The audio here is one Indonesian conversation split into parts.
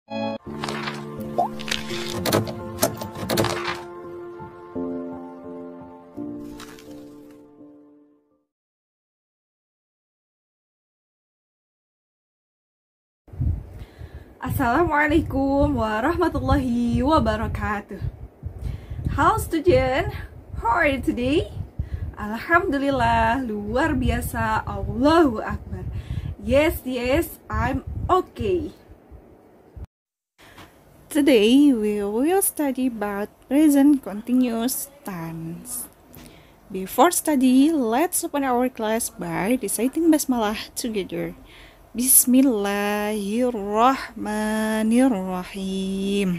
Assalamualaikum warahmatullahi wabarakatuh. Halo student, how are you today? Alhamdulillah, luar biasa, Allahu Akbar. Yes, I'm okay. Today we will study about present continuous tense. Before study, let's open our class by reciting basmalah together. Bismillahirrahmanirrahim.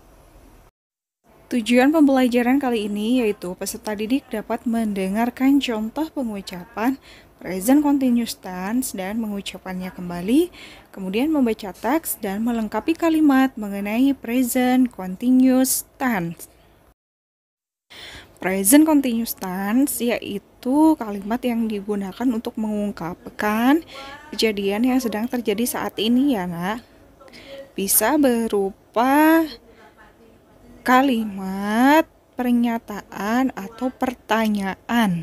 Tujuan pembelajaran kali ini yaitu peserta didik dapat mendengarkan contoh pengucapan present continuous tense dan mengucapannya kembali, kemudian membaca teks dan melengkapi kalimat mengenai present continuous tense. Present continuous tense yaitu kalimat yang digunakan untuk mengungkapkan kejadian yang sedang terjadi saat ini ya nak. Bisa berupa kalimat, pernyataan, atau pertanyaan.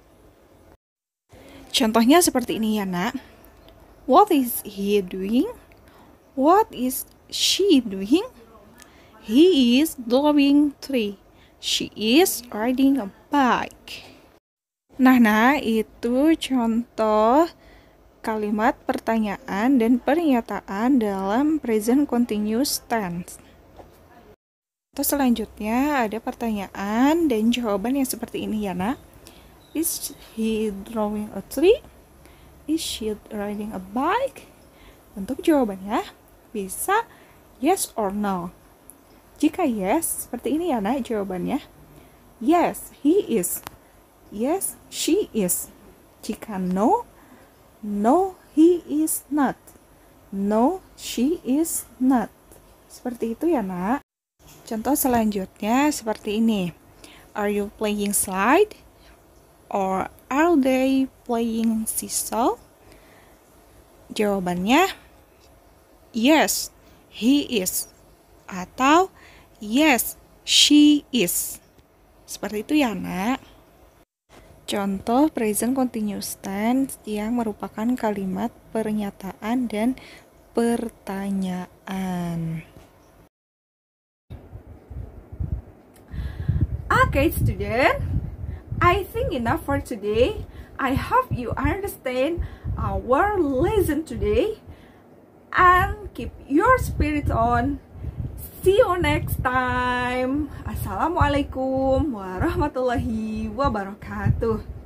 Contohnya seperti ini ya nak. What is he doing? What is she doing? He is drawing tree. She is riding a bike. Nah, itu contoh kalimat pertanyaan dan pernyataan dalam present continuous tense. Terus selanjutnya ada pertanyaan dan jawaban yang seperti ini ya nak. Is he drawing a tree? Is she riding a bike? Untuk jawabannya bisa yes or no. Jika yes, seperti ini ya nak jawabannya. Yes, he is. Yes, she is. Jika no, no, he is not. No, she is not. Seperti itu ya nak. Contoh selanjutnya seperti ini. Are you playing slide? Or are they playing seesaw? Jawabannya yes, he is. Atau yes, she is. Seperti itu ya nak. Contoh present continuous tense yang merupakan kalimat pernyataan dan pertanyaan. Okay student, I think enough for today. I hope you understand our lesson today and keep your spirit on. See you next time. Assalamualaikum warahmatullahi wabarakatuh.